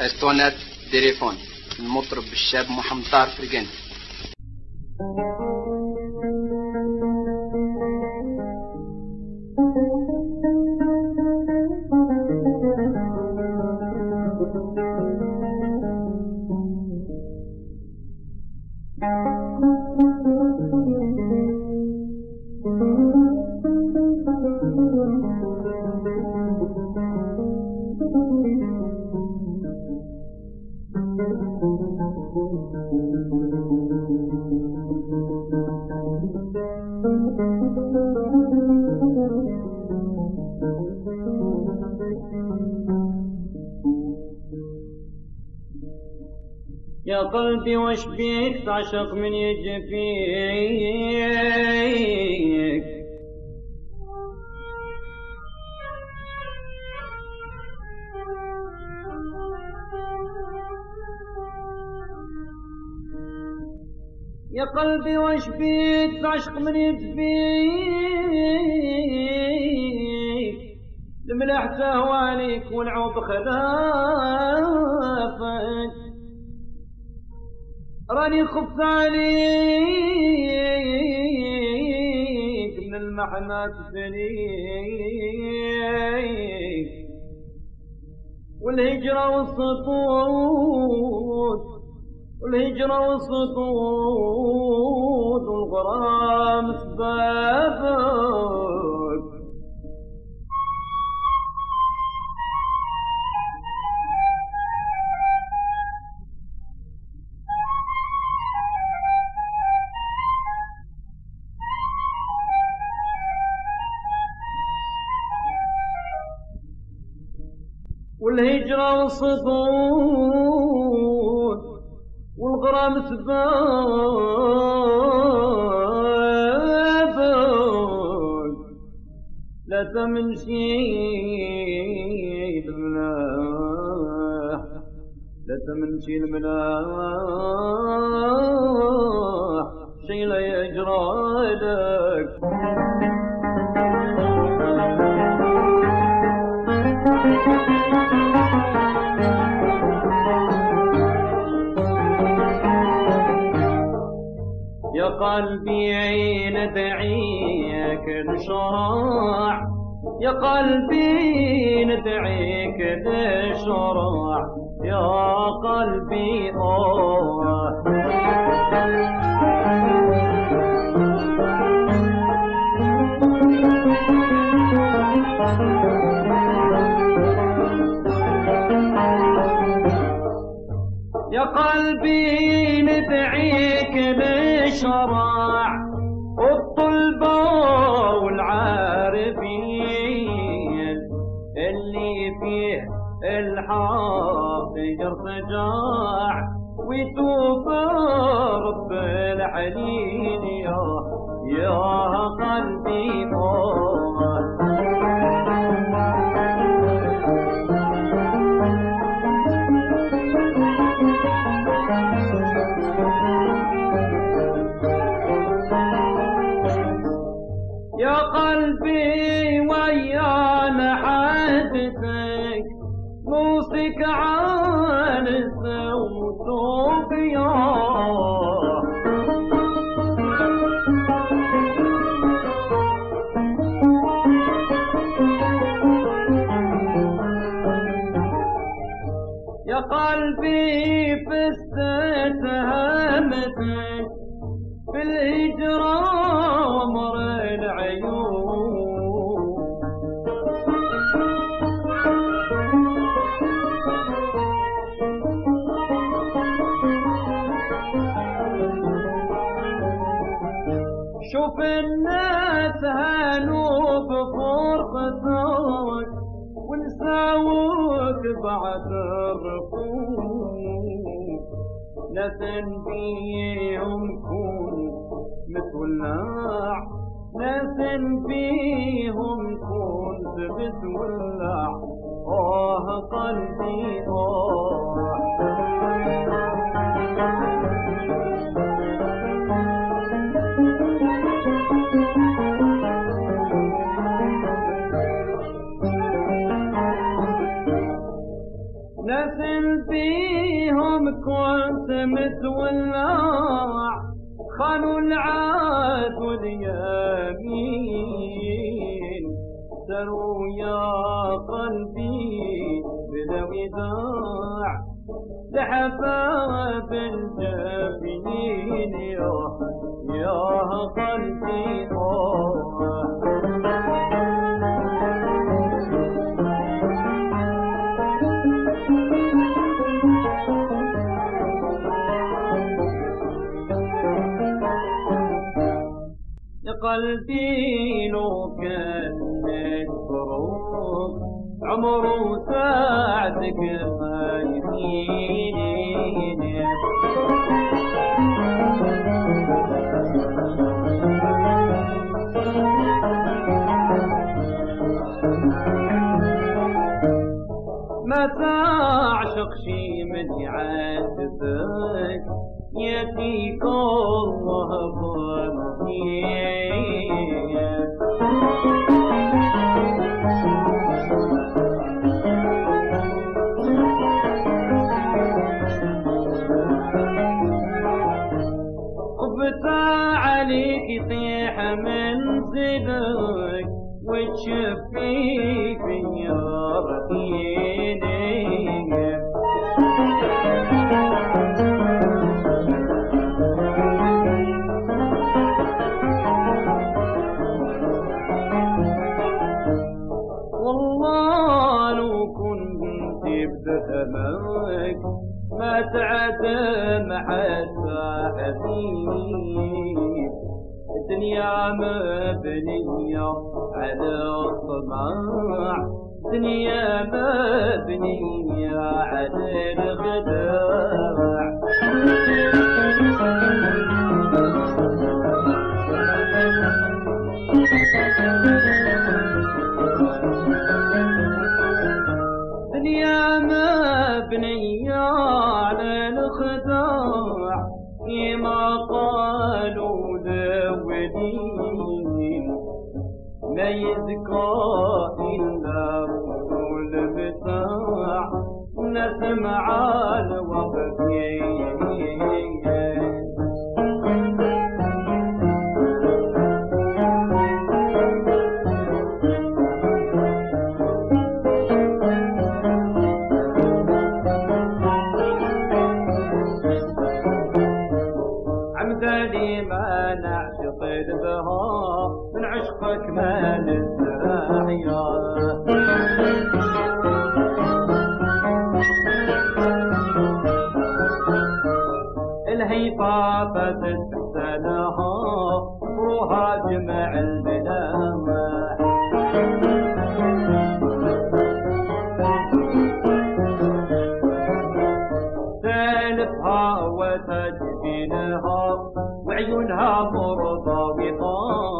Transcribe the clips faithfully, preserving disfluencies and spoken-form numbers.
التونات ديريفون المطرب الشاب محمد طاهر فرقاني. يا قلبي وش بيك تعشق من يجي فيك، يا قلبي وش بيك تعشق من يجي فيك، الملح تهواليك والعوب خلافك، راني خفت عليك من المحنات تفنيك، والهجرة والسطوط والهجرة والسطوط والغرام سبابك، والهجرة والسطوط والغرام سبابك، لا تمشي الملاح لا تمشي الملاح شي لا يجرى لك. يا قلبي عين دعيك لشراع، يا قلبي ندعيك لشراع، يا قلبي آه يا قلبي ندعيك لشراع، الطلبة والعارفين اللي فيه الحق يرتجع ويتوب رب الحنين يا يا قلبي آه يا قلبي ويانا حدثك موسك عن صوتك يا يا قلبي فزت همتك في الهجرة ومر العيون، شوف الناس هانوا بفرقتك ونساوك بعد الرفوف، ناس فيهم كون متولع، ناس فيهم كنت بتولع، آه قلبي آه ناس سمت والناع خانوا العاد واليمين سروا يا قلبي بلا وداع لحفاف الجبين يا يا قلبي قلبي لو كان مفروض عمره ساعتك ما يديني ما تعشق شي من يعاتبك يأتيك الله بمطير خفت عليك يطيح من زدك وتشفيك يا رقيني ما تعدم حتى حبيب الدنيا مبنية على الطمع الدنيا مبنية على الخداع الدنيا مبنية على الخداع كما قالوا ذوالين ما يزكى إلا طول المتاع نسمع الوقفين ما نعشق بها من عشقك ما نستحيا الهيفا فتستحسنها روها جمع الملامح تالفها وتجبينها وعيونها مرضبطة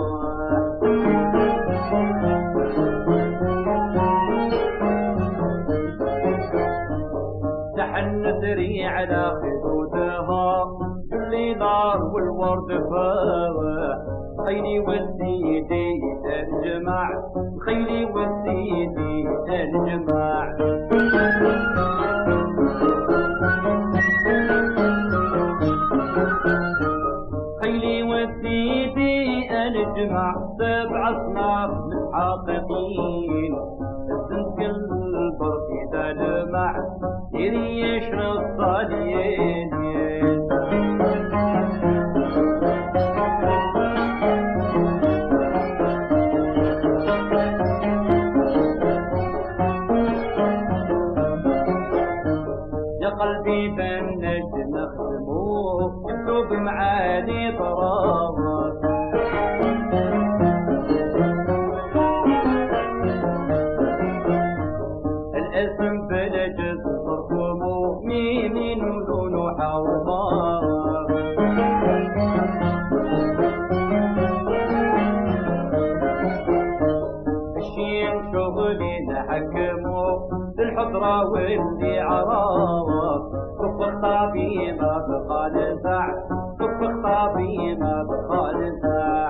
تحنت ري على خدودها اللي نار والورد فاوح خيلي وسيدي الجمع خيلي وسيدي الجمع خيلي وسيدي الجمع سبع اصناف متحققين الزنك البرق اذا لمع يري يشرب صاليين يا قلبي بالنجم نخدموه يكتب معاني طراوات الاسم بلجز مرسومه ميمين ولون وحوضات الشين شغلي نحكمه للحضرة واللي عراوة كف خطابي ما بقى نزع كف خطابي ما بقى نزع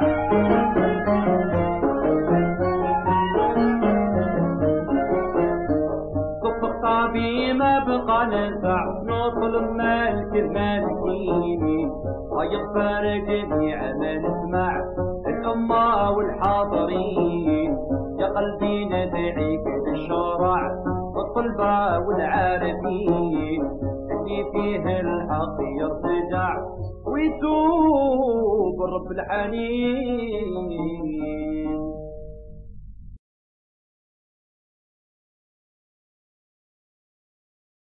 كف خطابي ما بقى نسع نوصل مالك المالكين ويغفر جميع ما نسمع الأمة والحاضرين يا قلبي ندعيك للشرع والطلبة والعارفين اللي فيه الحق يرتجع ويتوب الرب الحنين.